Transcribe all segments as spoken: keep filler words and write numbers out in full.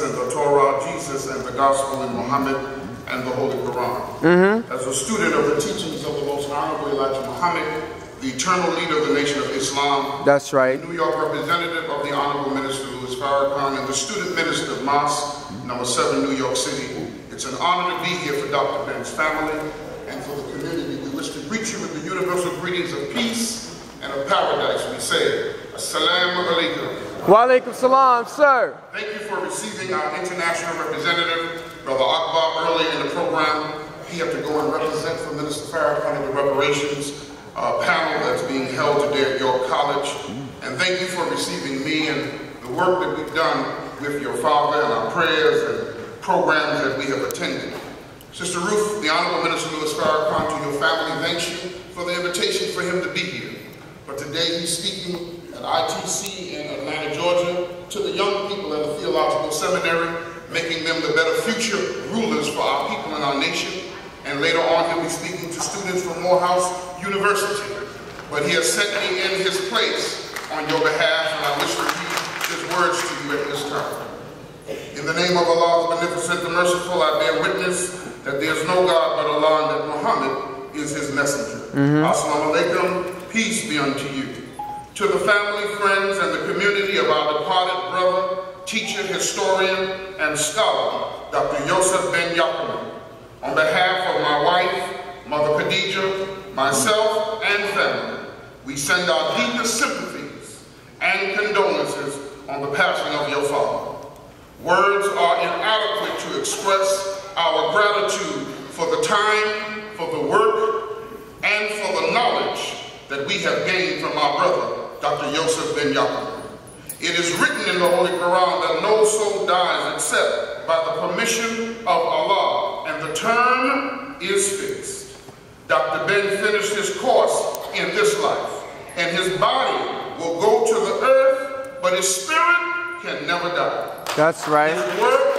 represent the Torah, Jesus, and the Gospel in Muhammad and the Holy Quran. Mm-hmm. As a student of the teachings of the Most Honorable Elijah Muhammad, the eternal leader of the nation of Islam. That's right. The New York representative of the Honorable Minister Louis Farrakhan, and the student minister of Mosque, number seven, New York City. It's an honor to be here for Doctor Ben's family and for the community. We wish to greet you with the universal greetings of peace and of paradise. We say, Assalamu alaikum. Wa alaikum salam, sir. Thank you for receiving our international representative, Brother Akbar, early in the program. He had to go and represent for Minister Farrakhan in the reparations uh, panel that's being held today at York College. And thank you for receiving me and the work that we've done with your father and our prayers and programs that we have attended. Sister Ruth, the Honorable Minister Louis Farrakhan, to your family, thanks you for the invitation for him to be here. But today he's speaking at I T C in Atlanta, Georgia, to the young people at the Theological Seminary, making them the better future rulers for our people and our nation. And later on, he'll be speaking to students from Morehouse University. But he has set me in his place on your behalf, and I wish to read his words to you at this time. In the name of Allah, the Beneficent, the Merciful, I bear witness that there is no God but Allah and that Muhammad is his messenger. Mm-hmm. Assalamu alaikum, peace be unto you. To the family, friends, and the community of our departed brother, teacher, historian, and scholar, Doctor Ben on behalf of my wife, Mother Khadija, myself, and family, we send our deepest sympathies and condolences on the passing of your father. Words are inadequate to express our gratitude for the time, for the work, and for the knowledge that we have gained from our brother, Doctor Yosef Ben Yaakov. It is written in the Holy Quran that no soul dies except by the permission of Allah, and the term is fixed. Doctor Ben finished his course in this life, and his body will go to the earth, but his spirit can never die. That's right. His work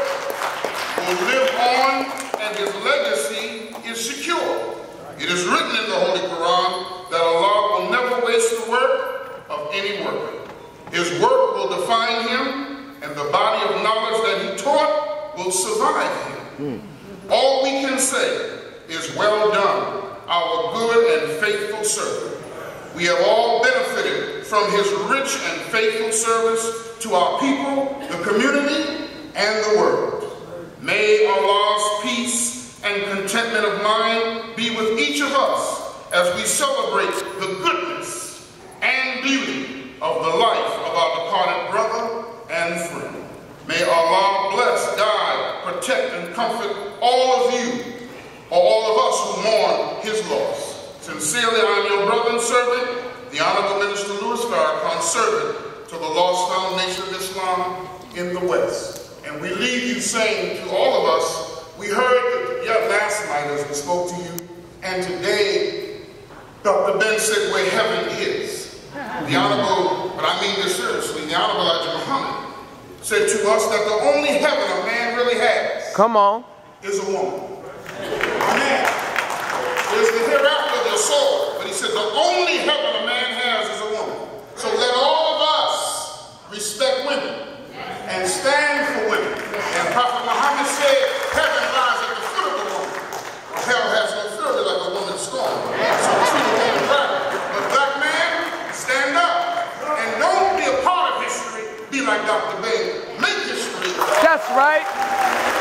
will live on, and his legacy is secure. It is written in the Holy Quran that Allah will never waste the work of any worker. His work will define him, and the body of knowledge that he taught will survive him. Mm. All we can say is, well done, our good and faithful servant. We have all benefited from his rich and faithful service to our people, the community, and the world. May Allah's peace and contentment of mind be with each of us as we celebrate the goodness and beauty of the life of our departed brother and friend. May Allah bless, guide, protect, and comfort all of you, or all of us who mourn his loss. Sincerely, I am your brother and servant, the Honorable Minister Louis Farrakhan, servant to the lost found nation of Islam in the West. And we leave you saying to all of us, we heard yeah, last night as we spoke to you, and today Doctor Ben said where heaven is. The Honorable, but I mean this seriously, the Honorable Elijah Muhammad said to us that the only heaven a man really has Come on. is a woman. A man. There's the hereafter of your soul, but he said the only heaven a man has is a woman. So let all of us respect women and stand for women. And Prophet Muhammad said heaven lies at the foot of the woman. Well, hell has no fury like a woman's scorn. So treat a woman right. But black man, stand up and don't be a part of history. Be like Doctor Ben. Make history. That's right.